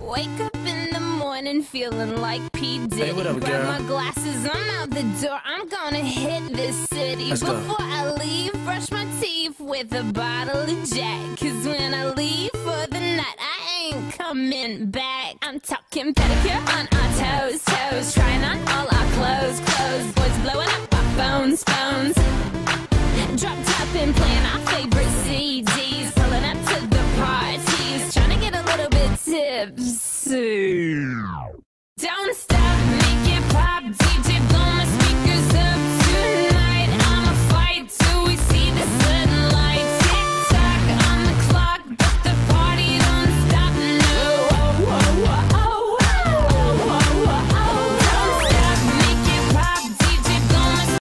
Wake up in the morning feeling like P. Diddy. Hey, what up, Grab girl? my glasses, I'm out the door. I'm gonna hit this city. Let's go. Before I leave, brush my teeth with a bottle of Jack. Cause when I leave for the night, I ain't coming back. I'm talking pedicure on our toes.